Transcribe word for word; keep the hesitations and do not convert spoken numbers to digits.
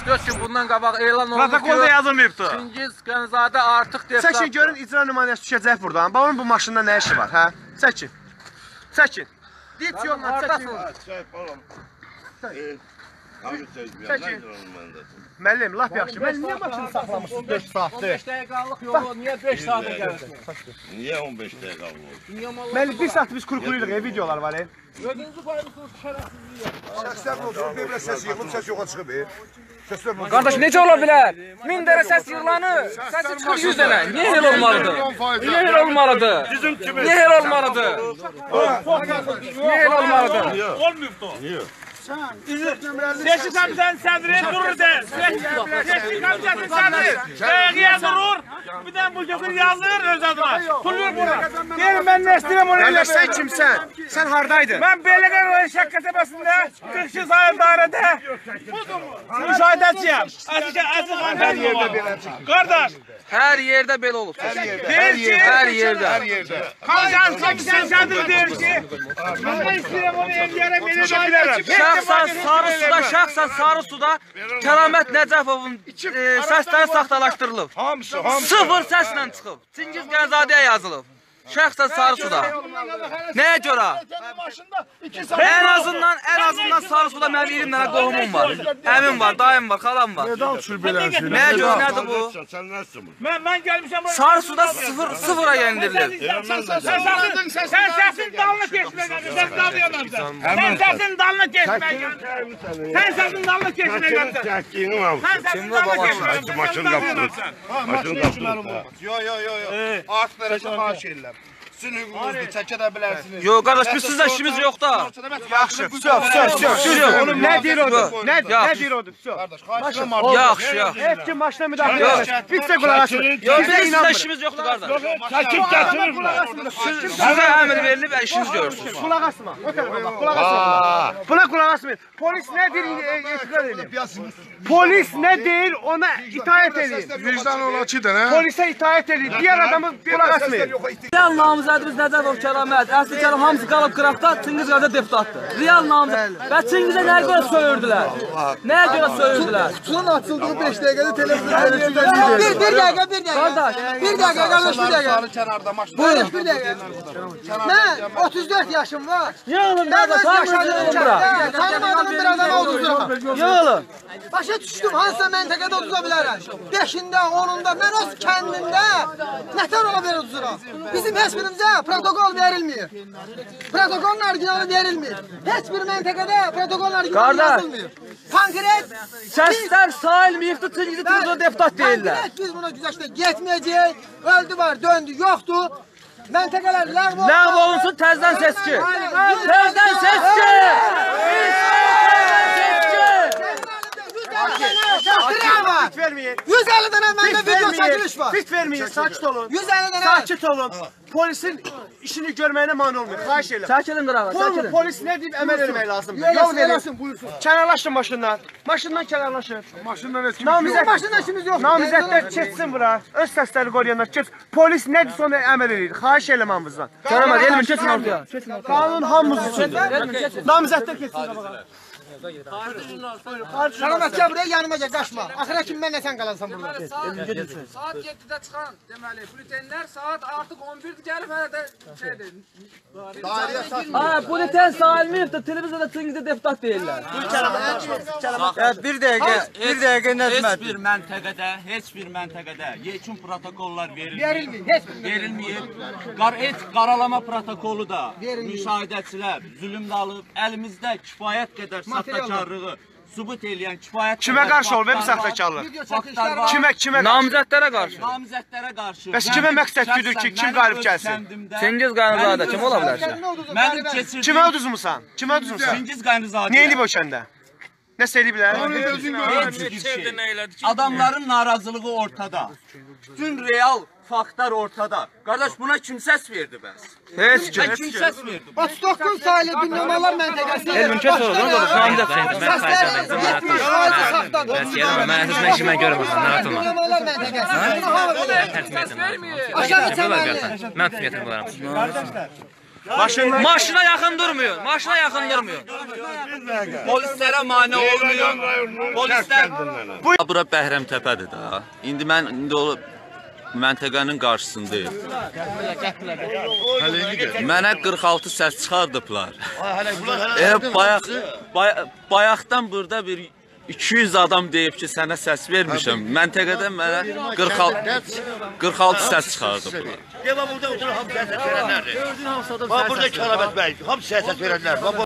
dörd gün bundan qabaq elan olunur ki, protokolda yazılmayıbdı. Çingiz Qənizadə artıq deputat. Çəkin, görün icra nümayəndəsi düşəcək buradan. Babamın bu maşında nə işi var, hə? Çəkin. Çəkin. Dit yolla, çəkin. Çəkin. Müəllim, laf yaxşı. Mən niyə maşını saxlamışsınız dörd saatdır? on beş dəqiqəlik yolu, niyə beş saata gəlirsiniz? Niyə on beş dəqiqəlik olur? Müəllim, bir saat biz kurkuluyuruq, videolar var, e? Ödünüzü qoyursunuz şərəfsizliyə. Şəxslər olsun, bir belə səs yığılıb, səs yoxa çıxıb, e? Qardaş, necə ola bilər? min dənə səs yığılanır, səsi çıxır yüz dənə. Niyə el olmalıdır? Niyə el olmalıdır? Niyə el olmalıdır? Niyə el olmalıdır? Olmayıbdı. Niyə? Seçki komisyonun sədri durur de. Seçki komisyonun sədri dəqiqəyə durur. Bir də bu götür yazılır öz adına. Turur bura. Deyim, mən nə istəyirəm onu elə. Sən kimsən? Sən hardaydın? Mən Beyləqan rayon Şək qəsəbəsində qırx iki sayılı dairədə müşahidəçiyəm. Hər yerdə belə çıxır. Qardaş. Hər yerdə belə olur. Deyir ki, Hər yerdə. komisyon komisyon sədri deyir ki, mən istəyirəm onu eləyərəm, beni şahidəçiyəm. Şəxsən Sarı suda, şəxsən Sarı suda Kəramət Nəcəfovun e, səsləri saxtalaşdırılıb. Hamısı, hamısı. Sıfır səslə çıxıb. Çingiz Qənizadəyə yazılıb. Şəxsən Sarı suda. Nəyə görə? Ən azından, ən azından Sarı suda mənim iyirmi dənə qohumum var. Əmim var, dayım var, xalam var. Nəyə görə, nədir bu? Sən nəsin bu? Mən mən gəlmişəm buraya. Sarı suda sıfır, sıfıra yendirilib. Sən səsin dalına keçmək gəlmişsən. Sən dalına Sən səsin dalına keçmək gəlmişsən. Sən səsin dalına keçmək gəlmişsən. Çəkdiyini var. Sən səsin dalına keçmək gəlmişsən. Maşını qapdırır. Maşını qapdırır. Yo, yo, yo, yo. Artıq dərəcə xahiş edirlər. Sizin hüququnuzdur, çəkə də bilərsiniz. Yox, qardaş, biz sizlə işimiz yox da. Yaxşı, söv, söv, söv. Oğlum, nə deyir odur? Nə deyir odur? Qardaş, xahiş edirəm. Yaxşı, yaxşı. Heç kim maşına müdaxilə edir. Biz də qulaq asın. Yox, bizim sizlə işimiz yoxdur, qardaş. Çəkib gətirir. Sizə əmr verilib, işiniz görürsünüz. Qulaq asma. O tərəfə bax, qulaq asma. Buna qulaq asmayın. Polis nə deyir, etiqad edin. Polis nə deyir, ona itaət edin. Vicdan ola ki də, nə? Polisə itaət edin. Digər adamı qulaq asmayın. Real namizədimiz Nəcəfov Kəramət, Əsli Kəram hamısı qalıb qıraqda, Çingiz Qənizadə deputatdır. Real namizəd. Və Çingizə nəyə görə söyürdülər? Nəyə görə söyürdülər? Kutunun açıldığı beş dəqiqədə televizyon Bir, bir dəqiqə, bir dəqiqə. Qardaş, Bir dəqiqə, qardaş, bir dəqiqə. kənarda maşın. Buyurun, bir dəqiqə. Mən otuz dörd yaşım var. yığılın qardaş, hamınız yığılın bura. Tanımadığım bir adama otuzuram. Yığılın. Başa düşdüm, hansısa məntəqədə otuza bilərəm. Beşində, onunda, mən öz kəndimdə nətər ola belə otuzuram. Bizim heç birimizə protokol verilmir. Protokolun orijinalı verilmir. Heç bir məntəqədə protokolun orijinalı yazılmır. Konkret Səslər sayılmayıbdır, Çingizə Türkcə deputat deyirlər. Konkret biz buna güzəşdə getməyəcəyik. Öldü var, döndü, yoxdur. Məntəqələr ləğv olunsun. Ləğv olunsun, təzdən seçki. Təzdən seçki. Fit vermeyin. yüz əlli dənə məndə video çəkiliş var. Fit vermeyin, sakit olun. yüz əlli dənə. Sakit olun. Polisin işini görməyinə mane olmuyor. Xahiş edirəm. Çəkilin qırağa, çəkilin. Polis nə deyib əməl etmək lazımdır. Yol Yol verin. versin, buyursun. Kənarlaşın maşından. Maşından kənarlaşın. Maşından heç kim Namizət, Maşında işimiz yoxdur. namizətlər keçsin bura. Öz səsləri qoruyanlar keç. Polis nə deyirsə ona əməl edir. Xahiş edirəm hamınızdan. Kəramət, elmin keçin ortaya. Keçin ortaya. Qanun hamımız üçündür. Elmin keçin. Namizətlər keçsin qabağa. Şarabat gəl buraya, yanıma gəl, qaçma. Axıra kimi mən nə sən qalansan burada. Saat yeddidə çıxan deməli, bültenlər saat artıq on birdə gəlib hələ də şeydir. Ha, buleten sayılmayıbdır, televiziyada Çingizə deputat deyirlər. Bir dəqiqə, bir dəqiqə Nəzmət. Heç bir məntəqədə, heç bir məntəqədə yekun protokollar verilmir. Verilmir, heç bir. Verilmir. Qar et qaralama protokolu da müşahidəçilər zülmdə alıb əlimizdə kifayət qədər saxtakarlığı sübut eləyən kifayət qədər. Kimə qarşı olub bu saxtakarlıq? Faktlar var. Kimə, kimə? Namizədlərə qarşı. Namizədlərə qarşı. Bəs kimə məqsəd güdür ki, kim qalib gəlsin? Çingiz Qənizadə kim ola bilər ki? Mənim keçirdiyim Kimə uduzmusan? Kimə uduzmusan? Çingiz Qənizadə. Niyə edib o kəndə? Nə söyləyiblər? Adamların narazılığı ortada. Bütün real faktlar ortada. Qardaş buna kim səs verdi bəs? Heç kim. Kim səs verdi? otuz doqquz sayılı dinləmələr məntəqəsi. Elmin kəs olur, onu da namizət Səslər yetmiş faiz saxtadır. Mən heç mən işimə görmürəm, narahat olma. Dinləmələr məntəqəsi. Bunu hamı bilir. Tərtib etmə. Aşağı çəmənli. Mən tutmayacam bunları. Maşına yaxın durmuyor. Maşına yaxın durmuyor. Polislərə mane olmuyor. Polislər Polislər. bura Bəhrəmtəpədir də. İndi mən indi o məntəqənin qarşısındayım. Mənə qırx altı səs çıxardıblar. E, bayaq, bay, bayaqdan burada bir iki yüz adam deyib ki, sənə səs vermişəm. Məntəqədə mənə qırx altı səs çıxardıblar. Burada burada Karabet Bey, hamı siyasət verənlər.